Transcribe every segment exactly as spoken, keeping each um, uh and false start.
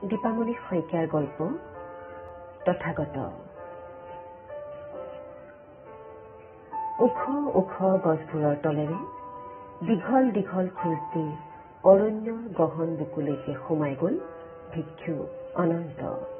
দীপামণি শইকীয়াৰ গল্প তথাগত। ওখ ওখ গছবোৰৰ তলেৰে দীঘল দীঘল খোজ দি অৰণ্যৰ গহন বুকুলৈকে সোমাই গল ভিক্ষু অনন্ত।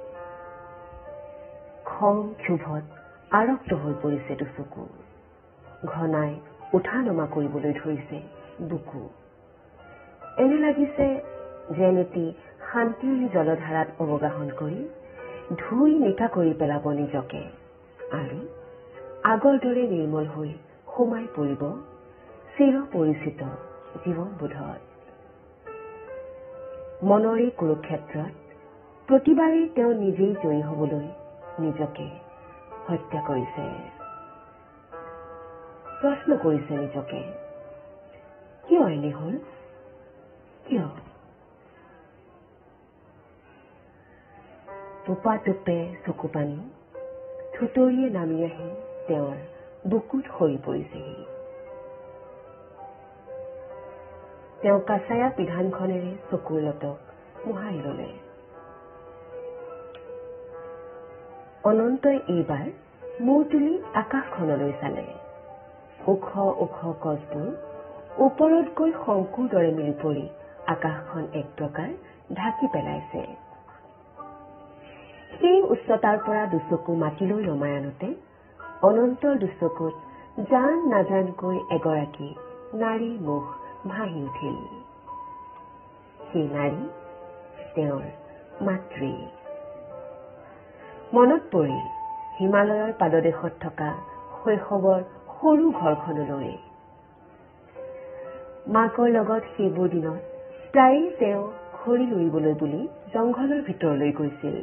খং ক্ষোভত আৰক্ত হৈ পৰিছে দুচকু। ঘনাই উঠা নমা কৰিবলৈ ধৰিছে বুকু। এনে লাগিছে যেন এটি শান্তিৰ জলধাৰাত অৱগাহন কৰি ধুই নিকা কৰি পেলাব নিজকে আৰু আগৰ দৰে নিৰ্মল হৈ সোমাই পৰিব চিৰ পৰিচিত জীৱনবোধত। মনৰে কুৰুক্ষেত্ৰত প্ৰতিবাৰেই তেওঁ নিজেই জয়ী হবলৈ নিজকে হত্যা কৰিছে। প্ৰশ্ন কৰিছে নিজকে, কিয় এনে হল? কিয়? টোপা টোপে চকু পানী থুতৰিয়ে নামি আহি তেওঁৰ বুকুত সৰি পৰিছেহি। তেওঁ কাছায়া পিধানখনেৰে চকুৰ লতক মোহাৰি ললে। অনন্তই এইবাৰ মূৰ তুলি আকাশখনলৈ চালে। ওখ ওখ গছবোৰ ওপৰত গৈ শংকুৰ দৰে মিলি পৰি আকাশখন এক প্ৰকাৰ ঢাকি পেলাইছে। সেই উচ্চতাৰ পৰা দুচকু মাটিলৈ নমাই আনোতে অনন্তৰ দুচকুত জান নাজানকৈ এগৰাকী নাৰীৰ মুখ ভাহি উঠিল। সেই নাৰী তেওঁৰ মাতৃ। মনত পৰিল হিমালয়ৰ পাদদেশত থকা শৈশৱৰ সৰু ঘৰখনলৈ। মাকৰ লগত সেইবোৰ দিনত প্ৰায়েই তেওঁ খৰি লুৰিবলৈ বুলি জংঘলৰ ভিতৰলৈ গৈছিল।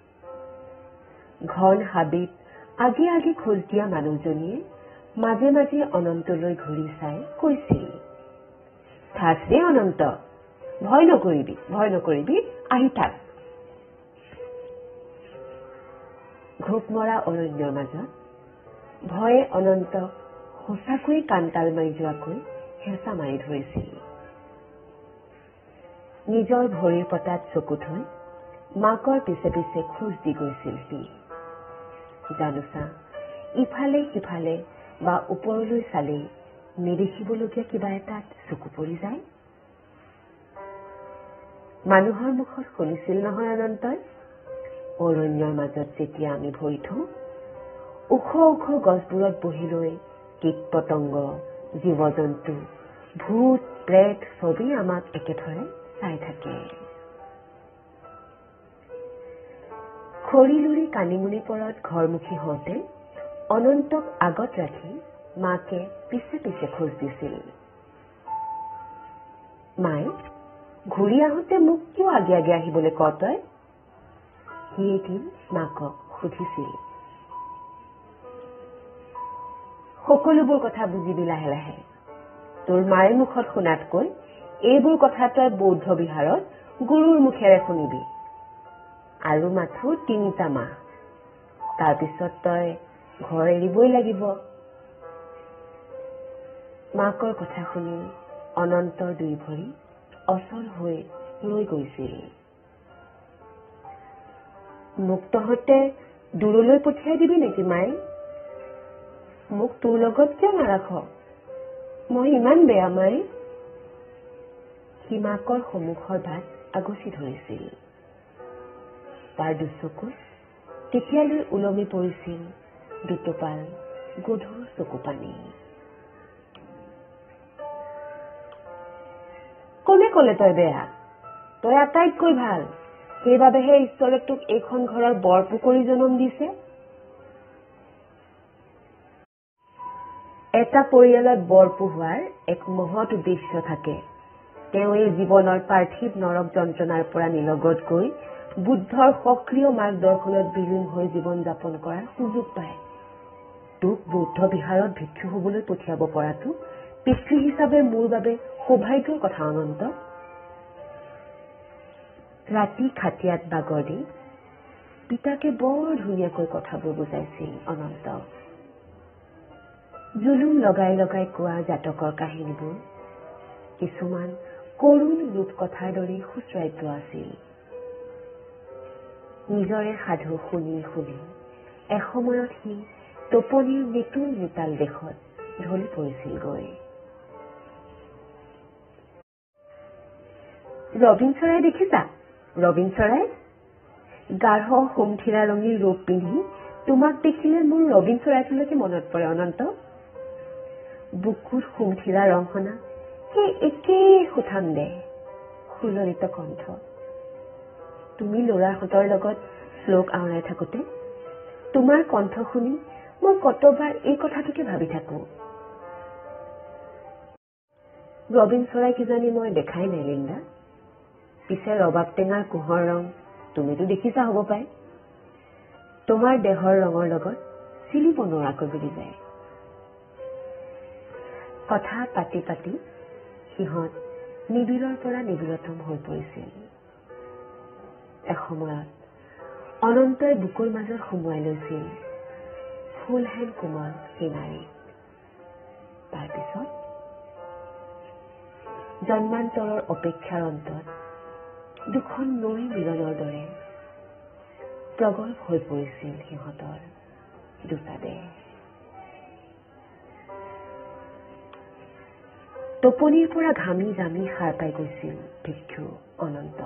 ঘন হাবিত আগে আগে খোজ দিয়া মানুহজনীয়ে মাজে মাজে অনন্তলৈ ঘূৰি চাই কৈছিল, থাকছে অনন্ত, ভয় নকৰিবি ভয় নকৰিবি আহি থাক। ঘোপ মৰা অৰণ্যৰ মাজত ভয়ে অনন্তক সঁচাকৈয়ে কাণতাল মাৰি যোৱাকৈ হেঁচা মাৰি ধৰিছিল। নিজৰ ভৰিৰ পতাত চকু থৈ মাকৰ পিছে পিছে খোজ দি গৈছিল সি। জানোচা ইফালে সিফালে বা ওপৰলৈ চালেই নেদেখিবলগীয়া কিবা এটাত চকু পৰি যায়। মানুহৰ মুখত শুনিছিল নহয় অনন্তই, অৰণ্যৰ মাজত যেতিয়া আমি ভৰি থওঁ ওখ ওখ গছবোৰত বহি লৈ কীট পতংগ, জীৱ জন্তু, ভূত প্ৰেত চবেই আমাক একেথৰে চাই থাকে। খৰি লুৰি কানিমুনি পৰত ঘৰমুখী হওঁতে অনন্তক আগত ৰাখি মাকে পিছে পিছে খোজ দিছিল। মায়ে ঘূৰি আহোঁতে মোক কিয় আগে আগে আহিবলৈ ক তই? সি এদিন মাকক সুধিছিল। সকলোবোৰ কথা বুজিবি লাহে লাহে। তোৰ মায়ে মুখত শুনাতকৈ এইবোৰ কথা তই বৌদ্ধ বিহাৰত গুৰুৰ মুখেৰে শুনিবি। আৰু মাথো তিনিটা মাহ, তাৰপিছত তই ঘৰ এৰিবই লাগিব। মাকৰ কথা শুনি অনন্তৰ দুই ভৰি অচল হৈ ৰৈ গৈছিল। মোক তহঁতে দূৰলৈ পঠিয়াই দিবি নেকি মায়ে? মোক তোৰ লগত কিয় নাৰাখ? মই ইমান বেয়া মায়ে। সি মাকৰ সন্মুখৰ ভাত আগচি ধৰিছিল। তাৰ দুচকুত তেতিয়ালৈ ওলমি পৰিছিল দুটোপাল গধুৰ চকু পানী। কোনে কলে তই বেয়া? তই আটাইতকৈ ভাল, সেইবাবেহে ঈশ্বৰে তোক এইখন ঘৰৰ বৰপুকৰি জনম দিছে। এটা পৰিয়ালত বৰপু হোৱাৰ এক মহৎ উদ্দেশ্য থাকে। তেওঁ এই জীৱনৰ পাৰ্থিৱ নৰক যন্ত্ৰণাৰ পৰা নিলগত গৈ বুদ্ধৰ সক্ৰিয় মাৰ্গদৰ্শনত বিলীন হৈ জীৱন যাপন কৰাৰ সুযোগ পায়। তোক বৌদ্ধ বিহাৰত ভিক্ষু হবলৈ পঠিয়াব পৰাটো পিতৃ হিচাপে মোৰ বাবে সৌভাগ্যৰ কথা অনন্ত। ৰাতি খাটিয়াত বাগৰ দি পিতাকে বৰ ধুনীয়াকৈ কথাবোৰ বুজাইছিল অনন্ত। জুলুম লগাই লগাই কোৱা জাতকৰ কাহিনীবোৰ কিছুমান কৰুণ ৰূপকথাৰ দৰে সুশ্ৰাব্য আছিল। নিজৰে সাধু শুনি শুনি এসময়ত সি টোপনিৰ নিতুল নিতাল দেশত ঢলি পৰিছিল গৈ। ৰবীন চৰাই দেখিছা? ৰবীন চৰাই গাঢ় সোমথিৰা ৰঙী ৰূপ পিন্ধি তোমাক দেখিলে মোৰ ৰবীন চৰাইটোলৈকে মনত পৰে অনন্ত। বুকুত সোমথিৰা ৰংখনা সেই একেই সুঠাম দে সুললিত কণ্ঠ। তুমি ল'ৰাহঁতৰ লগত শ্লোক আওৰাই থাকোতে তোমাৰ কণ্ঠ শুনি মই কতবাৰ এই কথাটোকে ভাবি থাকো। ৰবীন চৰাই কিজানি মই দেখাই নাই লিণ্ডা। পিছে ৰবাব টেঙাৰ কোহৰ ৰং তুমিতো দেখিছা হ'ব পাই। তোমাৰ দেহৰ ৰঙৰ লগত চিলিব নোৱাৰাকৈ বুলি যায়। কথা পাতি পাতি সিহঁত নিবিড়ৰ পৰা নিবিড়তম হৈ পৰিছিল। এসময়ত অনন্তই বুকুৰ মাজত সুমুৱাই লৈছিল ফুলহেন কোমল সেই নাৰী। তাৰপিছত জন্মান্তৰৰ অপেক্ষাৰ অন্তত দুখন নৈ মিলনৰ দৰে প্ৰগল্ভ হৈ পৰিছিল সিহঁতৰ দুটা দেহ। টোপনিৰ পৰা ঘামি জামি সাৰ পাই গৈছিল ভিক্ষু অনন্ত।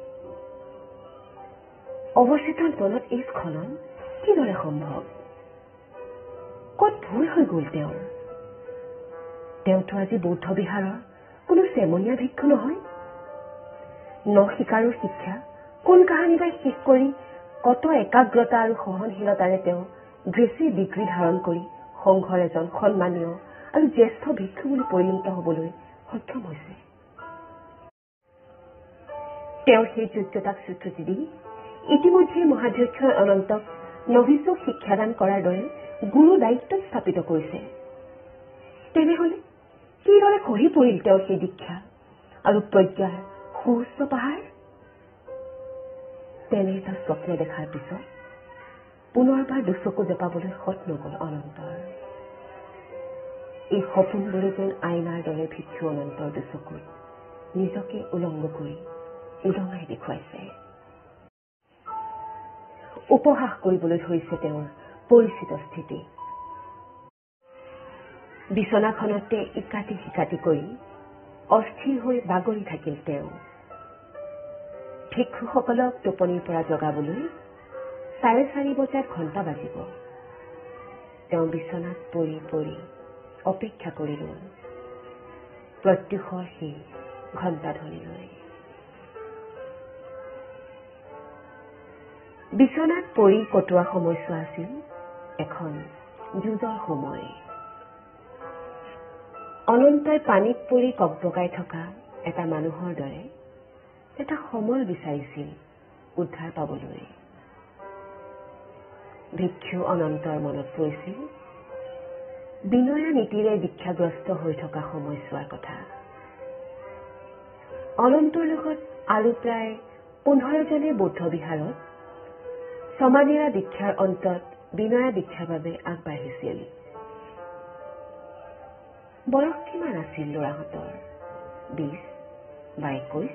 অৱচেতন মনত এই স্খলন কিদৰে সম্ভৱ? ক'ত ভুল হৈ গ'ল তেওঁৰ? তেওঁতো আজি বৌদ্ধ বিহাৰৰ কোনো চেমনীয়া ভিক্ষু নহয়। ন শিকাৰুৰ শিক্ষা কোন কাহানিবাই শেষ কৰি কত একাগ্ৰতা আৰু সহনশীলতাৰে তেওঁ গ্ৰেচি ডিগ্ৰী ধাৰণ কৰি সংঘৰ এজন সন্মানীয় আৰু জ্যেষ্ঠ ভিক্ষু বুলি পৰিণত হবলৈ সক্ষম হৈছে। তেওঁৰ সেই যোগ্যতাক স্বীকৃতি দি ইতিমধ্যে মহাধ্যক্ষই অনন্তক নভিচক শিক্ষাদান কৰাৰ দৰে গুৰু দায়িত্বত স্থাপিত কৰিছে। তেনেহলে কিদৰে খহি পৰিল তেওঁৰ সেই দীক্ষা আৰু প্ৰজ্ঞাৰ সুউচ্চ পাহাৰ? তেনে এটা স্বপ্ন দেখাৰ পিছত পুনৰবাৰ দুচকু জপাবলৈ সৎ নগল অনন্তৰ। এই সপোনবোৰে যেন আইনাৰ দৰে ভিক্ষু অনন্তৰ দুচকুত নিজকে উলংগ কৰি উদঙাই দেখুৱাইছে। উপহাস কৰিবলৈ ধৰিছে তেওঁৰ পৰিচিত স্থিতি। বিচনাখনতে ইকাতি সিকাতি কৰি অস্থিৰ হৈ বাগৰি থাকিল তেওঁ। ভিক্ষুসকলক টোপনিৰ পৰা জগাবলৈ চাৰে চাৰি বজাত ঘণ্টা বাজিব। তেওঁ বিচনাত পৰি পৰি অপেক্ষা কৰিলো প্ৰত্যুষৰ সেই ঘণ্টা ধ্বনিলৈ। বিচনাত পৰি কটোৱা সময়ছোৱা আছিল এখন যুঁজৰ সময়। অনন্তই পানীত পৰি ককবকাই থকা এটা মানুহৰ দৰে এটা সমল বিচাৰিছিল উদ্ধাৰ পাবলৈ। ভিক্ষু অনন্তৰ মনত পৰিছিল বিনয়া নীতিৰে দীক্ষাগ্ৰস্ত হৈ থকা সময়ছোৱাৰ কথা। অনন্তৰ লগত আৰু প্ৰায় পোন্ধৰজনে বৌদ্ধ বিহাৰত সমানেৰা দীক্ষাৰ অন্তত বিনয়া দীক্ষাৰ বাবে আগবাঢ়িছিল। বয়স কিমান আছিল ল'ৰাহঁতৰ? বিশ বা একৈশ।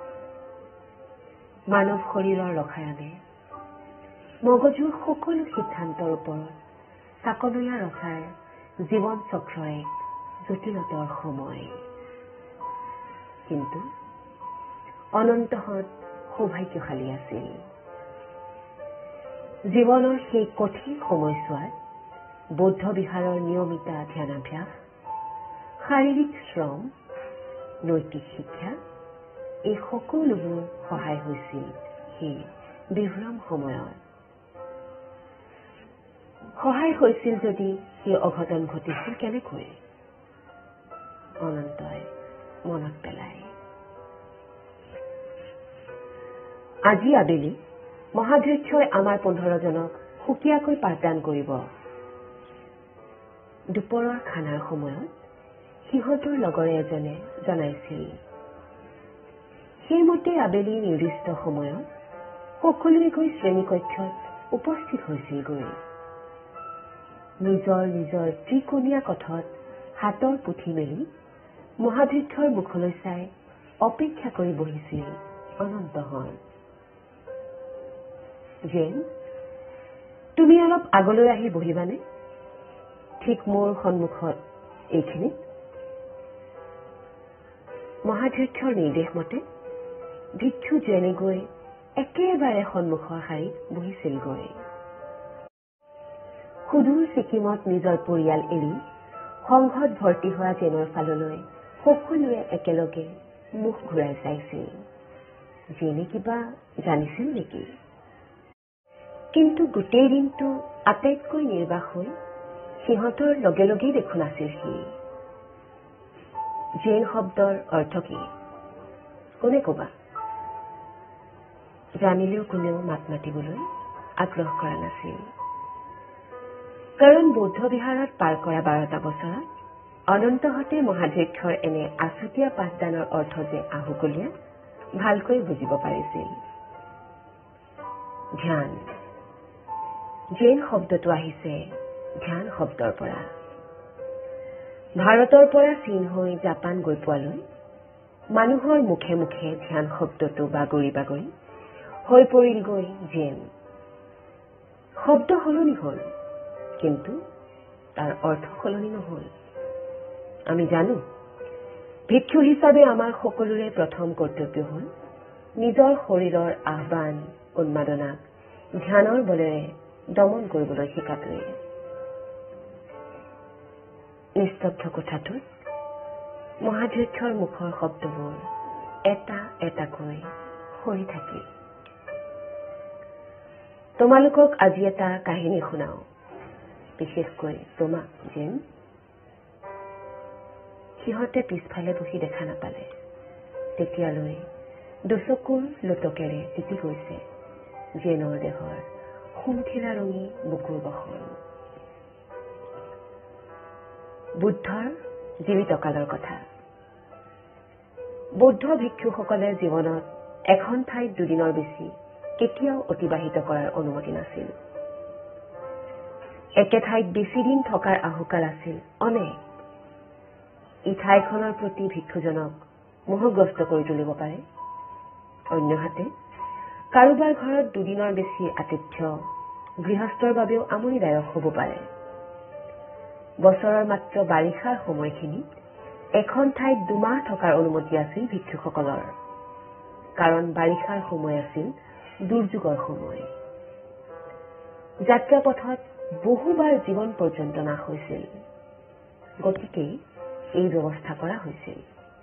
মানৱ শৰীৰৰ ৰসায়নে মগজুৰ সকলো সিদ্ধান্তৰ ওপৰত চাকনৈয়া ৰখাৰ জীৱন চক্ৰ এক জটিলতাৰ সময়। কিন্তু অনন্তহঁত সৌভাগ্যশালী আছিল। জীৱনৰ সেই কঠিন সময়ছোৱাত বৌদ্ধ বিহাৰৰ নিয়মিতা ধ্যানাভ্যাস, শাৰীৰিক শ্ৰম, নৈতিক শিক্ষা এই সকলোবোৰ সহায় হৈছিল সেই বিভ্ৰম সময়ত। সহায় হৈছিল যদি সেই অঘটন ঘটিছিল কেনেকৈ? অনন্তই মনত পেলায়। আজি আবেলি মহাধ্যক্ষই আমাৰ পোন্ধৰজনক সুকীয়াকৈ পাঠদান কৰিব। দুপৰৰ খানাৰ সময়ত সিহঁতৰ লগৰে এজনে জনাইছিল। সেইমতে আবেলি নিৰ্দিষ্ট সময়ত সকলোৱে গৈ শ্ৰেণীকক্ষত উপস্থিত হৈছিলগৈ। নিজৰ নিজৰ ত্ৰিকোণীয়া কঠত হাতৰ পুথি মেলি মহাধ্যক্ষৰ মুখলৈ চাই অপেক্ষা কৰি বহিছিল অনন্তহঁত। জেন, তুমি অলপ আগলৈ আহি বহিবানে? ঠিক মোৰ সন্মুখত এইখিনিত। মহাধ্যক্ষৰ নিৰ্দেশ মতে ভিক্ষু জেনে গৈ একেবাৰে সন্মুখৰ শাৰীত বহিছিলগৈ। সুদূৰ ছিকিমত নিজৰ পৰিয়াল এৰি সংঘত ভৰ্তি হোৱা জেনৰ ফাললৈ সকলোৱে একেলগে মুখ ঘূৰাই চাইছিল। জেনে কিবা জানিছিল নেকি? কিন্তু গোটেই দিনটো আটাইতকৈ নিৰ্বাস হৈ সিহঁতৰ লগে লগেই দেখোন আছিল সি। জেন শব্দৰ অৰ্থ কি কোনে কবা? জানিলেও কোনেও মাত মাতিবলৈ আগ্ৰহ কৰা নাছিল। কাৰণ বৌদ্ধ বিহাৰত পাৰ কৰা বাৰটা বছৰত অনন্তহতে মহাধ্যক্ষৰ এনে আছুতীয়া পাঠদানৰ অৰ্থ যে আহুকলীয়া ভালকৈ বুজিব পাৰিছিল। ধ্যান। জেন শব্দটো আহিছে ধ্যান শব্দৰ পৰা। ভাৰতৰ পৰা চীন হৈ জাপান গৈ পোৱালৈ মানুহৰ মুখে মুখে ধ্যান শব্দটো বাগৰি বাগৰি হৈ পৰিলগৈ জেন। শব্দ সলনি হল, কিন্তু তাৰ অৰ্থ সলনি নহল। আমি জানো ভিক্ষু হিচাপে আমাৰ সকলোৰে প্ৰথম কৰ্তব্য হল নিজৰ শৰীৰৰ আহ্বান উন্মাদনাক ধ্যানৰ বলেৰে দমন কৰিবলৈ শিকাটোৱে। নিস্তব্ধ কোঠাটোত মহাধ্যক্ষৰ মুখৰ শব্দবোৰ এটা এটাকৈ সৰি থাকিল। তোমালোকক আজি এটা কাহিনী শুনাও, বিশেষকৈ তোমাক জেন। সিহঁতে পিছফালে বহি দেখা নাপালে। তেতিয়ালৈ দুচকুৰ লোটকেৰে তিতি গৈছে জেনৰ দেহৰ সুমথিৰা ৰঙী বুকুৰ বসন। বুদ্ধৰ জীৱিতকালৰ কথা। বৌদ্ধ ভিক্ষুসকলে জীৱনত এখন ঠাইত দুদিনৰ বেছি কেতিয়াও অতিবাহিত কৰাৰ অনুমতি নাছিল। একে ঠাইত বেছি দিন থকাৰ আহুকাল আছিল অনেক। ই ঠাইখনৰ প্ৰতি ভিক্ষুজনক মোহগ্ৰস্ত কৰি তুলিব পাৰে। অন্যহাতে কাৰোবাৰ ঘৰত দুদিনৰ বেছি আতিথ্য গৃহস্থৰ বাবেও আমনিদায়ক হ'ব পাৰে। বছৰৰ মাত্ৰ বাৰিষাৰ সময়খিনিত এখন ঠাইত দুমাহ থকাৰ অনুমতি আছিল ভিক্ষুসকলৰ। কাৰণ বাৰিষাৰ সময় আছিল দুৰ্যোগৰ সময়। যাত্ৰাপথত বহুবাৰ জীৱন পৰ্যন্ত নাশ হৈছিল। গতিকে এই ব্যৱস্থা কৰা হৈছিল।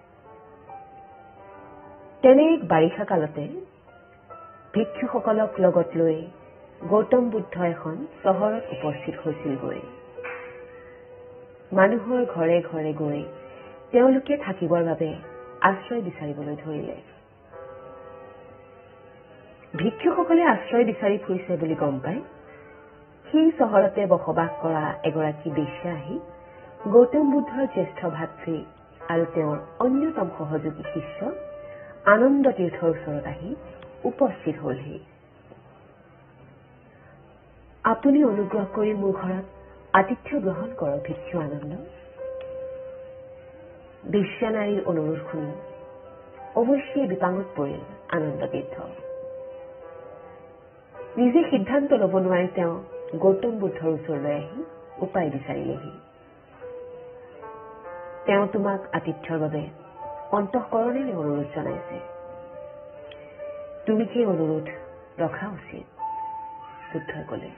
তেনে এক বাৰিষা কালতে ভিক্ষুসকলক লগত লৈ গৌতম বুদ্ধ এখন চহৰত উপস্থিত হৈছিলগৈ। মানুহৰ ঘৰে ঘৰে গৈ তেওঁলোকে থাকিবৰ বাবে আশ্ৰয় বিচাৰিবলৈ ধৰিলে। ভিক্ষুসকলে আশ্ৰয় বিচাৰি ফুৰিছে বুলি গম পাই সেই চহৰতে বসবাস কৰা এগৰাকী বেশ্যা আহি গৌতম বুদ্ধৰ জ্যেষ্ঠ ভাতৃ আৰু তেওঁৰ অন্যতম সহযোগী শিষ্য আনন্দ তীৰ্থৰ ওচৰত আহি উপস্থিত হলহি। আপুনি অনুগ্ৰহ কৰি মোৰ ঘৰত আতিথ্য গ্ৰহণ কৰক ভিক্ষু আনন্দ। বেশ্যা নাৰীৰ অনুৰোধ শুনি অৱশ্যেই বিপাঙত পৰিল আনন্দ তীৰ্থ। নিজে সিদ্ধান্ত ল'ব নোৱাৰি তেওঁ গৌতম বুদ্ধৰ ওচৰলৈ আহি উপায় বিচাৰিলেহি। তেওঁ তোমাক আতিথ্যৰ বাবে অন্তঃকৰণেৰে অনুৰোধ জনাইছে। তুমি সেই অনুৰোধ ৰখা উচিত, বুদ্ধই কলে।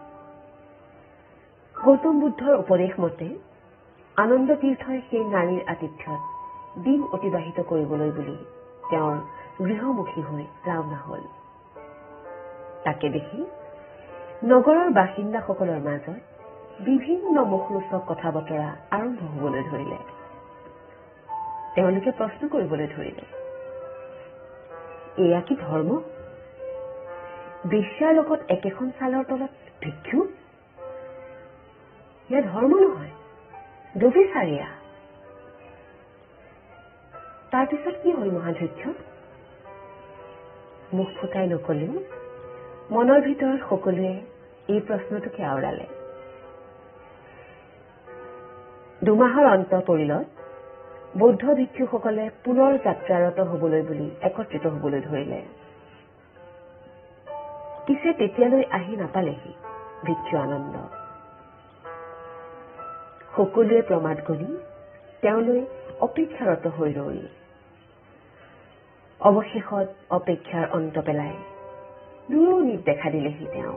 গৌতম বুদ্ধৰ উপদেশ মতে আনন্দ তীৰ্থই সেই নাৰীৰ আতিথ্যত দিন অতিবাহিত কৰিবলৈ বুলি তেওঁৰ গৃহমুখী হৈ ৰাওনা হল। তাকে দেখি নগৰৰ বাসিন্দাসকলৰ মাজত বিভিন্ন মুখৰোচক কথা বতৰা আৰম্ভ হবলৈ ধৰিলে। তেওঁলোকে প্ৰশ্ন কৰিবলৈ ধৰিলে, এয়া কি ধৰ্ম? বেশ্যাৰ লগত একেখন ছালৰ তলত ভিক্ষু? এয়া ধৰ্ম নহয়, ব্যভিচাৰিয়া। তাৰপিছত কি হল মহাধ্যক্ষ? মুখ ফুটাই নকলেও মনৰ ভিতৰত সকলোৱে এই প্ৰশ্নটোকে আওৰালে। দুমাহৰ অন্ত পৰিলত বৌদ্ধ ভিক্ষুসকলে পুনৰ যাত্ৰাৰত হবলৈ বুলি একত্ৰিত হবলৈ ধৰিলে। পিছে তেতিয়ালৈ আহি নাপালেহি ভিক্ষু আনন্দ। সকলোৱে প্ৰমাদ গণি তেওঁলৈ অপেক্ষাৰত হৈ ৰল। অৱশেষত অপেক্ষাৰ অন্ত পেলাই দূৰণিত দেখা দিলেহি তেওঁ।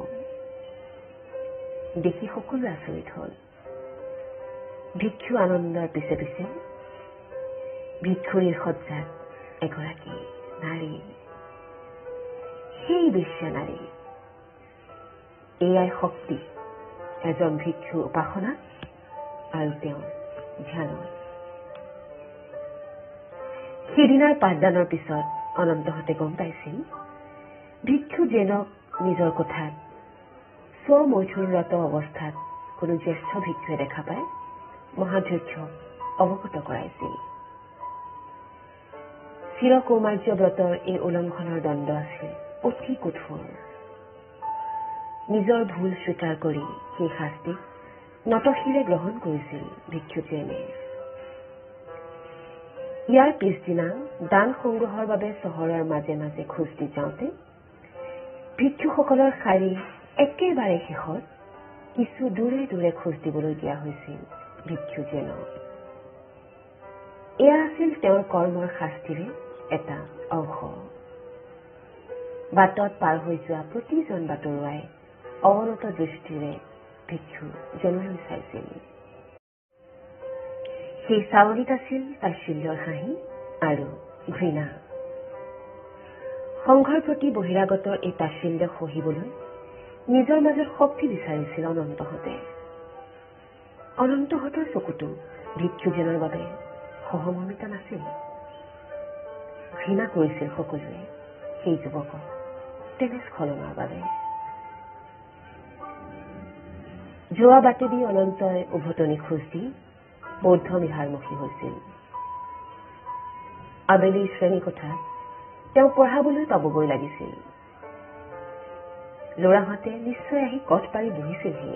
দেখি সকলো আচৰিত হল। ভিক্ষু আনন্দৰ পিছে পিছে ভিক্ষুৰীৰ সজ্জাত এগৰাকী নাৰী, সেই বেশ্যা নাৰী। এয়াই শক্তি এজন ভিক্ষু উপাসনা আৰু তেওঁৰ ধ্যানৰ। সেইদিনাৰ পাঠদানৰ পিছত অনন্তহঁতে গম পাইছিল ভিক্ষু জেনক নিজৰ কোঠাত স্বমৈথুনৰত অৱস্থাত কোনো জ্যেষ্ঠ ভিক্ষুৱে দেখা পাই মহাধ্যক্ষক অৱগত কৰাইছিল। চিৰকৌমাৰ্য ব্ৰতৰ এই উলংঘনৰ দণ্ড আছিল অতি কঠোৰ। নিজৰ ভুল স্বীকাৰ কৰি সেই শাস্তিক নতশিৰে গ্ৰহণ কৰিছিল ভিক্ষু জেনে। ইয়াৰ পিছদিনা দান সংগ্ৰহৰ বাবে চহৰৰ মাজে মাজে খোজ দি যাওঁতে ভিক্ষুসকলৰ শাৰী একেবাৰে শেষত কিছু দূৰে দূৰে খোজ দিবলৈ দিয়া হৈছিল ভিক্ষু জেনক। এয়া আছিল তেওঁৰ কৰ্মৰ শাস্তিৰে এটা অংশ। বাটত পাৰ হৈ যোৱা প্ৰতিজন বাটৰুৱাই অৱনত দৃষ্টিৰে ভিক্ষু জেনলৈ চাইছিল। সেই চাৱনিত আছিল তাচ্ছিল্যৰ হাঁহি আৰু ঘৃণা। সংঘৰ প্ৰতি বহিৰাগতৰ এই তাচ্ছিল্য সহিবলৈ নিজৰ মাজত শক্তি বিচাৰিছিল অনন্তহঁতে। অনন্তহঁতৰ চকুতো ভিক্ষুজনৰ বাবে সহমৰ্মিতা নাছিল। ঘৃণা কৰিছিল সকলোৱে সেই যুৱকক তেনে স্খলনৰ বাবে। যোৱা বাটেদি অনন্তই উভতনি খোজ দি বৌদ্ধ বিহাৰমুখী হৈছিল। আবেলিৰ শ্ৰেণীকোঠাত তেওঁ পঢ়াবলৈ পাবগৈ লাগিছিল। ল'ৰাহঁতে নিশ্চয় আহি কঠ পাৰি বহিছিলহি।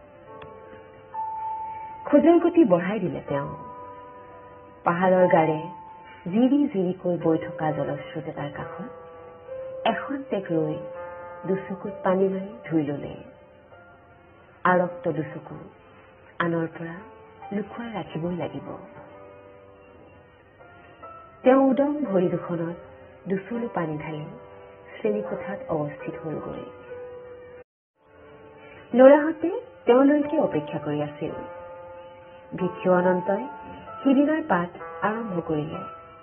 খোজৰ গতি বঢ়াই দিলে তেওঁ। পাহাৰৰ গাৰে জিৰি জিৰিকৈ বৈ থকা জলস্ৰোত এটাৰ কাষত এখন টেক ৰৈ দুচকুত পানী মাৰি ধুই ললে। আৰক্ত দুচকু আনৰ পৰা লুকুৱাই ৰাখিবই লাগিব। তেওঁ উদম ভৰি দুখনত দুচুলু পানী ঢালি শ্ৰেণীকোঠাত অৱস্থিত হলগৈ। ল'ৰাহঁতে তেওঁলৈকে অপেক্ষা কৰি আছিল। ভিক্ষু অনন্তই সিদিনাৰ পাঠ আৰম্ভ কৰিলে।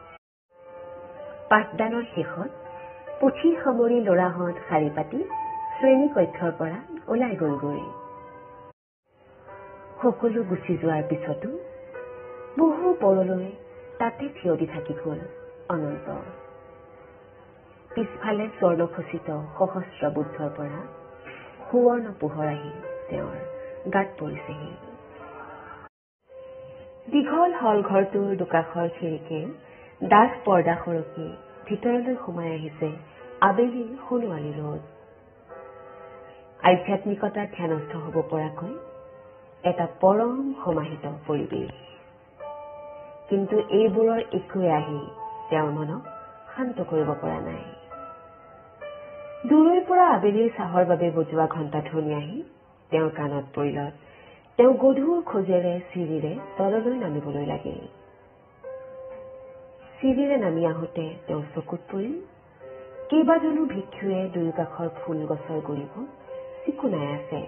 পাঠদানৰ শেষত পুথি সামৰি ল'ৰাহঁত শাৰী পাতি শ্ৰেণী কক্ষৰ পৰা ওলাই গলগৈ। সকলো গুচি যোৱাৰ পিছতো বহু পৰলৈ তাতে থিয় দি থাকি গল অনন্ত। পিছফালে স্বৰ্ণখচিত সহস্ৰ বুদ্ধৰ পৰা সুৱৰ্ণ পোহৰ আহি তেওঁৰ গাত পৰিছেহি। দীঘল হল ঘৰটোৰ দুকাষৰ খিৰিকীৰ ডাঠ পৰ্দা সৰকি ভিতৰলৈ সোমাই আহিছে আবেলিৰ সোণোৱালী ৰ'দ। আধ্যাত্মিকতাৰ ধ্যানস্থ হ'ব পৰাকৈ এটা পৰম সমাহিত পৰিৱেশ। কিন্তু এইবোৰৰ একোৱে আহি তেওঁৰ মনক শান্ত কৰিব পৰা নাই। দূৰৈৰ পৰা আবেলিৰ চাহৰ বাবে বজোৱা ঘণ্টা ধ্বনি আহি তেওঁৰ কাণত পৰিলত তেওঁ গধুৰ খোজেৰে চিৰিৰে তললৈ নামিবলৈ লাগিল। চিৰিৰে নামি আহোঁতে তেওঁৰ চকুত পৰিল কেইবাজনো ভিক্ষুৱে দুয়োকাষৰ ফুল গছৰ গুৰিবোৰ চিকুণাই আছে।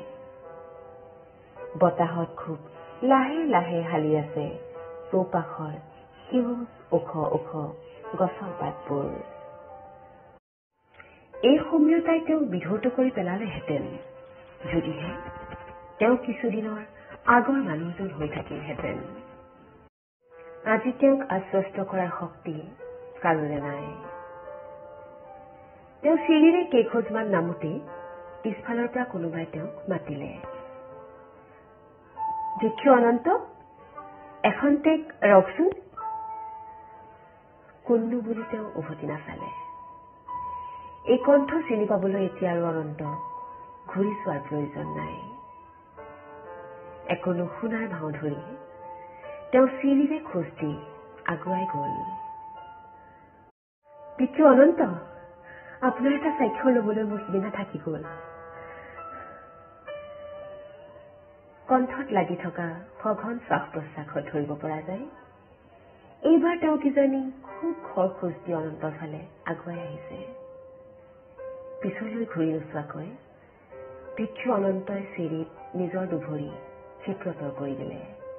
বতাহত খুব লাহে লাহে হালি আছে চৌপাশৰ সেউজ ওখ ওখ গছৰ পাতবোৰ। এই সমীৰতাই তেওঁক বিধৌত কৰি পেলালেহেঁতেন যদিহে তেওঁ কিছুদিনৰ আগৰ মানুহজন হৈ থাকিলহেঁতেন। আজি তেওঁক আশ্বস্ত কৰাৰ শক্তি কাৰোৰে নাই। তেওঁ চিৰিৰে কেইখোজমান নামোতেই পিছফালৰ পৰা কোনোবাই তেওঁক মাতিলে। ভিক্ষু অনন্ত, এখন টেক ৰকচোন। কোননো বুলি তেওঁ উভতি নাচালে। এই কণ্ঠ চিনি পাবলৈ এতিয়া আৰু অনন্ত ঘূৰি চোৱাৰ প্ৰয়োজন নাই। একো নুশুনাৰ ভাও ধৰি তেওঁ চিৰিৰে খোজ দি আগুৱাই গল। ভিক্ষু অনন্ত, আপোনাৰ এটা সাক্ষ্য ল'বলৈ মোৰ সিদিনা থাকি গ'ল। কণ্ঠত লাগি থকা সঘন শ্বাস প্ৰশ্বাসত ধৰিব পৰা যায়। এইবাৰ তেওঁ কিজানি খুব খৰ খোজ দি অনন্তৰ ফালে আগুৱাই আহিছে। পিছলৈ ঘূৰি নোচোৱাকৈ ভিক্ষু অনন্তই চিৰিত নিজৰ দুভৰি ক্ষিপ্ৰতৰ কৰি দিলে।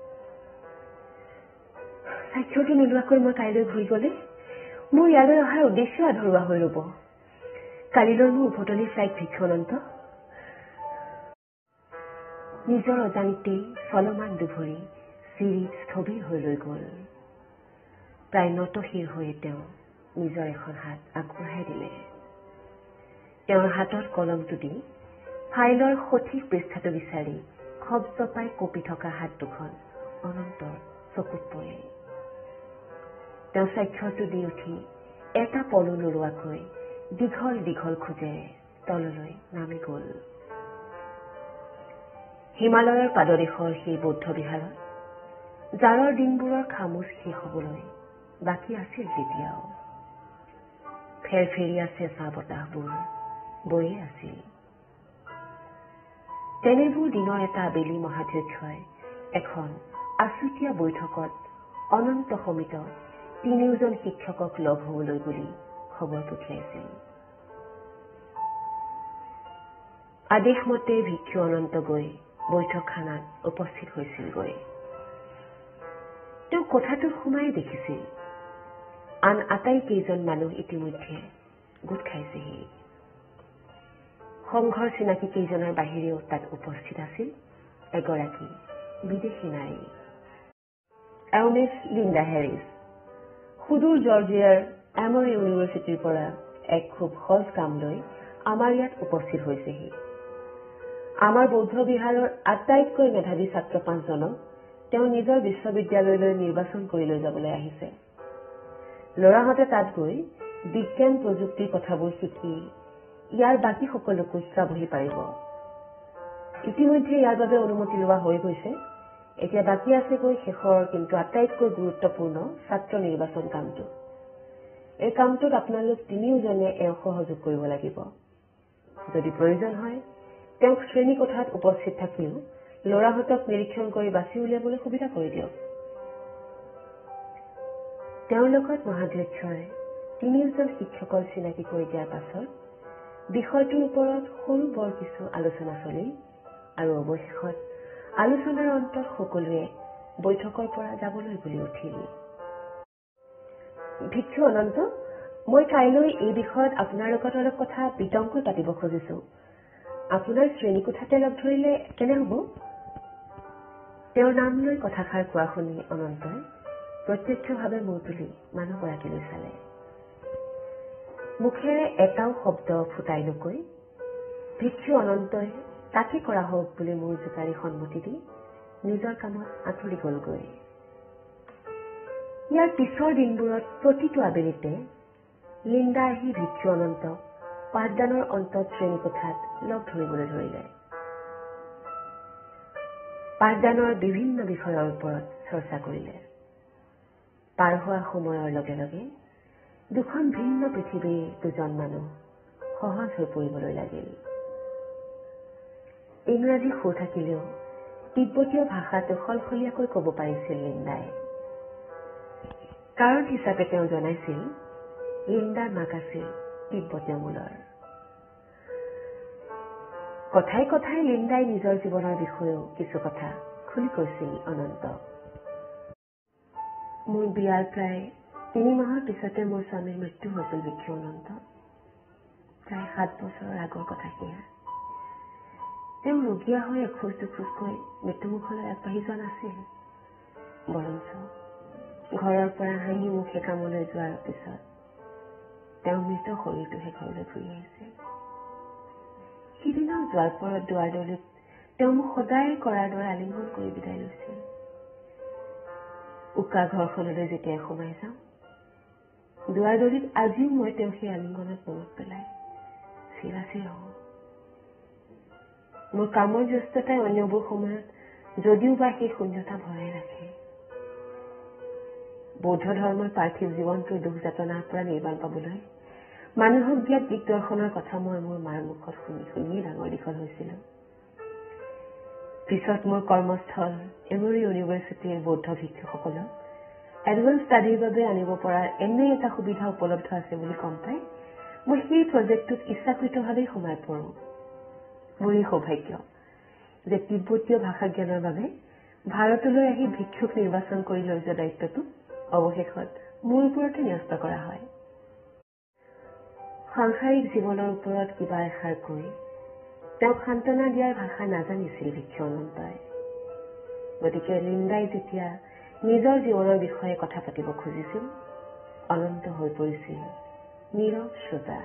সাক্ষ্যটো নোলোৱাকৈ মই কাইলৈ ঘূৰি গ'লে মোৰ ইয়ালৈ অহাৰ উদ্দেশ্য আধৰুৱা হৈ ৰ'ব। কালিলৈ মোৰ উভতনি ফ্লাইট ভিক্ষু অনন্ত। নিজৰ অজানিতেই চলমান দুভৰি চিৰিত স্থবিৰ হৈ ৰৈ গ'ল। প্ৰায় নতশিৰ হৈয়ে তেওঁ নিজৰ এখন হাত আগবঢ়াই দিলে। তেওঁৰ হাতত কলমটো দি ফাইলৰ সঠিক পৃষ্ঠাটো বিচাৰি খপজপাই কঁপি থকা হাত দুখন অনন্তৰ চকুত পৰিল। তেওঁ স্বাক্ষৰটো দি উঠি এটা পলু নৰোৱাকৈ দীঘল দীঘল খোজেৰে তললৈ নামি গ'ল। হিমালয়ৰ পাদদেশৰ সেই বৌদ্ধ বিহাৰত জাৰৰ দিনবোৰৰ খামোচ শেষ হ'বলৈ বাকী আছিল তেতিয়াও। ফেৰফেৰীয়া চেঁচা বতাহবোৰ বৈয়ে আছিল। তেনেবোৰ দিনৰ এটা আবেলি মহাধ্যক্ষই এখন আছুতীয়া বৈঠকত অনন্ত সমিত তিনিওজন শিক্ষকক লগ হ'বলৈ বুলি খবৰ পঠিয়াইছিল। আদেশমতে ভিক্ষু অনন্ত গৈ বৈঠকখানাত উপস্থিত হৈছিলগৈ। তেওঁ কোঠাটোত সোমাই দেখিছিল আন আটাইকেইজন মানুহ ইতিমধ্যে গোট খাইছেহি। সংঘৰ চিনাকি কেইজনৰ বাহিৰেও তাত উপস্থিত আছিল এগৰাকী বিদেশী নাৰী, এউনিছ লিণ্ডা হেৰিছ। সুদূৰ জৰ্জিয়াৰ এমৰি ইউনিভাৰ্চিটিৰ পৰা এক খুব সজ কাম লৈ আমাৰ ইয়াত উপস্থিত হৈছেহি। আমাৰ বৌদ্ধ বিহাৰৰ আটাইতকৈ মেধাৱী ছাত্ৰ পাঁচজনক তেওঁ নিজৰ বিশ্ববিদ্যালয়লৈ নিৰ্বাচন কৰি লৈ যাবলৈ আহিছে। ল'ৰাহঁতে তাত গৈ বিজ্ঞান প্ৰযুক্তিৰ কথাবোৰ শিকি ইয়াৰ বাকী সকলোকো শিকাবহি পাৰিব। ইতিমধ্যে ইয়াৰ বাবে অনুমতি লোৱা হৈ গৈছে। এতিয়া বাকী আছে গৈ শেষৰ কিন্তু আটাইতকৈ গুৰুত্বপূৰ্ণ ছাত্ৰ নিৰ্বাচন কামটো। এই কামটোত আপোনালোক তিনিওজনে এওঁ সহযোগ কৰিব লাগিব। যদি প্ৰয়োজন হয় তেওঁক শ্ৰেণী কোঠাত উপস্থিত থাকিও ল'ৰাহঁতক নিৰীক্ষণ কৰি বাছি উলিয়াবলৈ সুবিধা কৰি দিয়ক। তেওঁৰ লগত মহাধ্যক্ষই তিনিওজন শিক্ষকৰ চিনাকি কৰি দিয়াৰ পাছত বিষয়টোৰ ওপৰত সৰু বৰ কিছু আলোচনা চলিল আৰু অৱশেষত আলোচনাৰ অন্তত সকলোৱে বৈঠকৰ পৰা যাবলৈ বুলি উঠিল। ভিক্ষু অনন্ত, মই কাইলৈ এই বিষয়ত আপোনাৰ লগত অলপ কথা বিতংকৈ পাতিব খুজিছো। আপোনাৰ শ্ৰেণীকোঠাতে লগ ধৰিলে কেনে হ'ব? তেওঁৰ নাম লৈ কথাষাৰ কোৱা শুনি অনন্তই প্ৰত্যক্ষভাৱে মূৰ তুলি মানুহগৰাকীলৈ চালে। মুখেৰে এটাও শব্দ ফুটাই নকৈ ভিক্ষু অনন্তই তাকে কৰা হওক বুলি মূৰ জোকাৰি সন্মতি দি নিজৰ কামত আঁতৰি গ'লগৈ। ইয়াৰ পিছৰ দিনবোৰত প্ৰতিটো আবেলিতে লিণ্ডা আহি ভিক্ষু অনন্তক পাঠদানৰ অন্তত শ্ৰেণীকোঠাত লগ ধৰিবলৈ ধৰিলে। পাঠদানৰ বিভিন্ন বিষয়ৰ ওপৰত চৰ্চা কৰিলে। পাৰ হোৱা সময়ৰ লগে লগে দুখন ভিন্ন পৃথিৱীৰ দুজন মানুহ সহজ হৈ পৰিবলৈ লাগিল। ইংৰাজী সুৰ থাকিলেও তিব্বতীয় ভাষাটো সলসলীয়াকৈ ক'ব পাৰিছিল লিণ্ডাই। কাৰণ হিচাপে তেওঁ জনাইছিল লিণ্ডাৰ মাক আছিল তিব্বতীয় মূলৰ। কথাই কথাই লিণ্ডাই নিজৰ জীৱনৰ বিষয়েও কিছু কথা খুলি কৈছিল অনন্তক। মোৰ বিয়াৰ প্ৰায় তিনি মাহৰ পিছতে মোৰ স্বামীৰ মৃত্যু হৈছিল ভিক্ষু অনন্ত। প্ৰায় সাত বছৰৰ আগৰ কথা সেয়া। তেওঁ ৰোগীয়া হৈ এখোজ দুখোজকৈ মৃত্যুমুখলৈ আগবাঢ়ি যোৱা নাছিল। বৰঞ্চ ঘৰৰ পৰা হাঁহি মুখে কামলৈ যোৱাৰ পিছত তেওঁ মৃত শৰীৰটোহে ঘৰলৈ ঘূৰি আহিছিল। সিদিনাও যোৱাৰ পৰত দুৱাৰদলিত তেওঁ মোক সদায় কৰাৰ দৰে আলিংগন কৰি বিদায় লৈছিল। উকা ঘৰখনলৈ যেতিয়া সোমাই যাওঁ দুৱাৰদলিত আজিও মই তেওঁ সেই আলিংগনত মনত পেলাই চিৰাচিৰ হওঁ। মোৰ কামৰ ব্যস্ততাই অন্যবোৰ সময়ত যদিও বা সেই শূন্যতা ভৰাই ৰাখে। বৌদ্ধ ধৰ্মৰ পাৰ্থিৱ জীৱনটোৰ দুখ যাতনাৰ পৰা নিৰ্বাণ পাবলৈ মানুহক দিয়া দিগদৰ্শনৰ কথা মই মোৰ মাৰ মুখত শুনি শুনি ডাঙৰ দীঘল হৈছিলোঁ। পিছত মোৰ কৰ্মস্থল এমৰি ইউনিভাৰ্চিটিৰ বৌদ্ধ ভিক্ষুসকলক এডভান্স ষ্টাডিৰ বাবে আনিব পৰাৰ এনে এটা সুবিধা উপলব্ধ আছে বুলি গম পাই মই সেই প্ৰজেক্টটোত ইচ্ছাকৃতভাৱেই সোমাই পৰোঁ। মোৰ এই সৌভাগ্য যে তিব্বতীয় ভাষা জ্ঞানৰ বাবে ভাৰতলৈ আহি ভিক্ষুক নিৰ্বাচন কৰি লৈ যোৱা দায়িত্বটো অৱশেষত মোৰ ওপৰতে ন্যস্ত কৰা হয়। সাংসাৰিক জীৱনৰ ওপৰত কিবা এষাৰ কৈ তেওঁক সান্তনা দিয়াৰ ভাষা নাজানিছিল ভিক্ষু অনন্তই। গতিকে লিণ্ডাই যেতিয়া নিজৰ জীৱনৰ বিষয়ে কথা পাতিব খুজিছিল, অনন্ত হৈ পৰিছিল নীৰৱ শ্ৰোতা।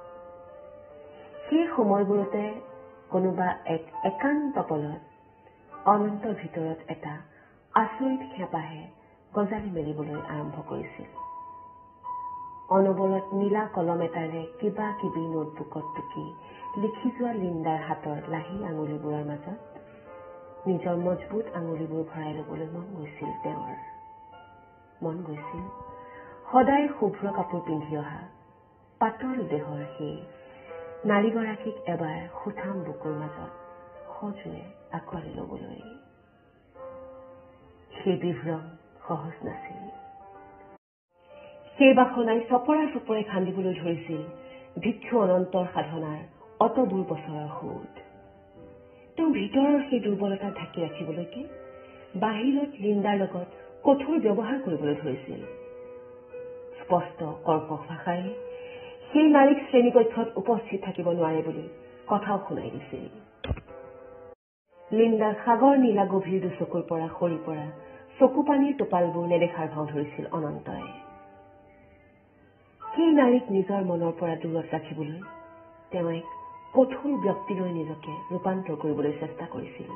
সেই সময়বোৰতে কোনোবা এক একান্ত পলত অনন্তৰ ভিতৰত এটা আচৰিত হেঁপাহে গজালি মেলিবলৈ আৰম্ভ কৰিছিল। অনবৰত নীলা কলম এটাৰে কিবা কিবি নোটবুকত টুকি লিখি যোৱা লিণ্ডাৰ হাতৰ লাহি আঙুলিবোৰৰ মাজত নিজৰ মজবুত আঙুলিবোৰ ভৰাই ল'বলৈ মন গৈছিল তেওঁৰ। মন গৈছিল সদায় শুভ্ৰ কাপোৰ পিন্ধি অহা পাতল দেহৰ সেই নাৰীগৰাকীক এবাৰ সুঠাম বুকুৰ মাজত সজোৰে আঁকোৱালি ল'বলৈ। সেই বিভ্ৰম সহজ নাছিল। সেই বাসনাই চপৰা চপৰে খান্দিবলৈ ধৰিছিল ভিক্ষু অনন্তৰ সাধনাৰ অতবোৰ বছৰৰ সোঁত। তেওঁ ভিতৰৰ সেই দুৰ্বলতা ঢাকি ৰাখিবলৈকে বাহিৰত লিণ্ডাৰ লগত কঠোৰ ব্যৱহাৰ কৰিবলৈ ধৰিছিল। স্পষ্ট কৰ্কশ ভাষাৰে সেই নাৰীক শ্ৰেণীকক্ষত উপস্থিত থাকিব নোৱাৰে বুলি কথাও শুনাই দিছিল। লিণ্ডাৰ সাগৰ নীলা গভীৰ দুচকুৰ পৰা সৰি পৰা চকু পানীৰ টোপালবোৰ নেদেখাৰ ভাও ধৰিছিল অনন্তই। সেই নাৰীক নিজৰ মনৰ পৰা দূৰত ৰাখিবলৈ তেওঁ এক কঠোৰ ব্যক্তিলৈ নিজকে ৰূপান্তৰ কৰিবলৈ চেষ্টা কৰিছিল।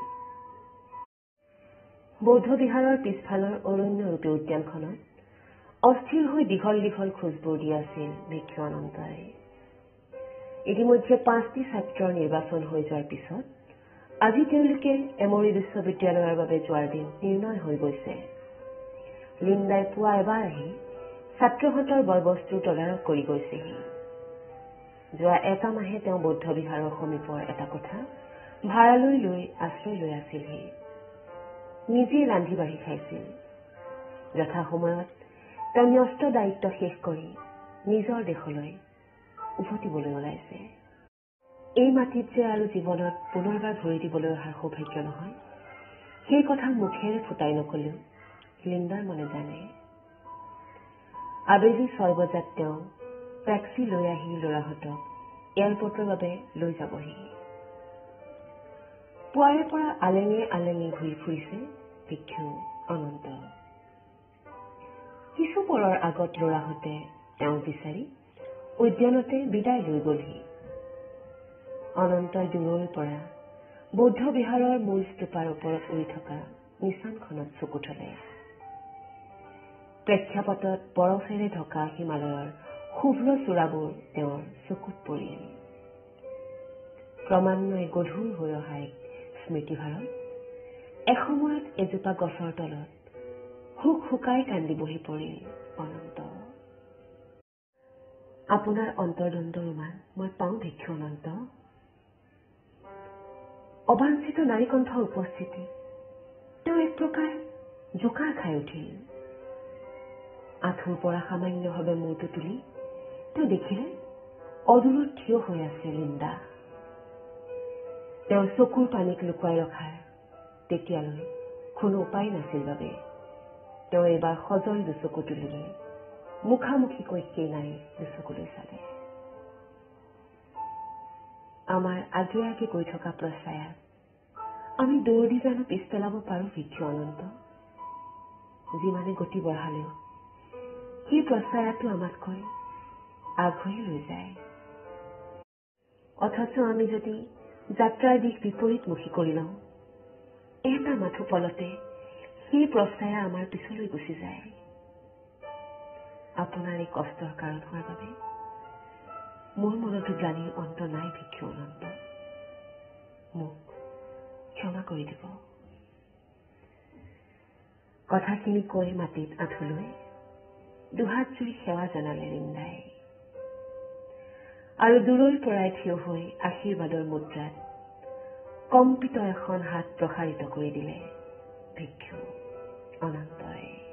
বৌদ্ধ বিহাৰৰ পিছফালৰ অৰণ্যৰূপী উদ্যানখনত অস্থিৰ হৈ দীঘল দীঘল খোজবোৰ দি আছিল ভিক্ষু অনন্তই। ইতিমধ্যে পাঁচটি ছাত্ৰৰ নিৰ্বাচন হৈ যোৱাৰ পিছত আজি তেওঁলোকে এমৰি বিশ্ববিদ্যালয়ৰ বাবে যোৱাৰ দিন নিৰ্ণয় হৈ গৈছে। লিণ্ডাই পুৱা এবাৰ আহি ছাত্ৰহঁতৰ বয়-বস্তুৰ তদাৰক কৰি গৈছেহি। যোৱা এটা মাহে তেওঁ বৌদ্ধ বিহাৰৰ সমীপৰ এটা কোঠা ভাড়ালৈ লৈ আশ্ৰয় লৈ আছিলহি। নিজেই ৰান্ধি বাঢ়ি খাইছিল। যথা সময়ত তেওঁ ন্যস্ত দায়িত্ব শেষ কৰি নিজৰ দেশলৈ উভতিবলৈ ওলাইছে। এই মাটিত যে আৰু জীৱনত পুনৰবাৰ ভৰি দিবলৈ অহাৰ সৌভাগ্য নহয়, সেই কথা মুখেৰে ফুটাই নকলেও লিণ্ডাৰ মনে জানে। আবেলি ছয় বজাত তেওঁ টেক্সি লৈ আহি ল'ৰাহঁতক এয়াৰপৰ্টৰ বাবে লৈ যাবহি। পুৱাৰে পৰা আলেঙে আলেঙে ঘূৰি ফুৰিছে ভিক্ষু অনন্ত। কিছু পৰৰ আগত ল'ৰাহঁতে তেওঁক বিচাৰি উদ্যানতে বিদায় লৈ গলহি। অনন্তই দূৰৈৰ পৰা বৌদ্ধ বিহাৰৰ মূল স্তূপাৰ ওপৰত উৰি থকা নিচানখনত চকু থলে। প্ৰেক্ষাপটত বৰফেৰে ঢকা হিমালয়ৰ শুভ্ৰ চূড়াবোৰ তেওঁৰ চকুত পৰিল। ক্ৰমান্বয়ে গধুৰ হৈ অহা এক স্মৃতিভাৰত এসময়ত এজোপা গছৰ তলত হুক হুকাই কান্দি বহি পৰিল অনন্ত। আপোনাৰ অন্তৰ্দণ্ড ৰোমান মই পাওঁ ভিক্ষু অনন্ত। অবাঞ্ছিত নাৰীকণ্ঠৰ উপস্থিতি তেওঁ এক প্ৰকাৰ জোকাৰ খাই উঠিল। আঁঠুৰ পৰা সামান্যভাৱে মূৰটো তুলি তেওঁ দেখিলে অদূৰত থিয় হৈ আছে লিণ্ডা। তেওঁৰ চকুৰ পানীক লুকুৱাই ৰখাৰ তেতিয়ালৈ কোনো উপায় নাছিল বাবে তেওঁ এইবাৰ সজল দুচকু তুলি লৈ মুখামুখিকৈ সেই নাৰীৰ দুচকুলৈ চালে। আমাৰ আগে আগে গৈ থকা প্ৰচায়াত আমি দৌৰি জানো পিছ পেলাব পাৰো ভিক্ষু অনন্ত? যিমানে গতি বঢ়ালেও সেই প্ৰচায়াটো আমাতকৈ আগুৱাই লৈ যায়। অথচ আমি যদি যাত্ৰাৰ দিশ বিপৰীতমুখী কৰি লওঁ, এটা মাথো পলতে সেই প্ৰচায়া আমাৰ পিছলৈ গুচি যায়। আপোনাৰ এই কষ্টৰ কাৰণ হোৱাৰ বাবে মোৰ মনতো গ্লানিৰ অন্ত নাই ভিক্ষু অনন্ত। মোক ক্ষমা কৰি দিব। কথাখিনি কৈ মাটিত আঁঠু লৈ দুহাত জুৰি সেৱা জনালে লিণ্ডাই। আৰু দূৰৈৰ পৰাই থিয় হৈ আশীৰ্বাদৰ মুদ্ৰাত কম্পিত এখন হাত প্ৰসাৰিত কৰি দিলে ভিক্ষু অনন্তই।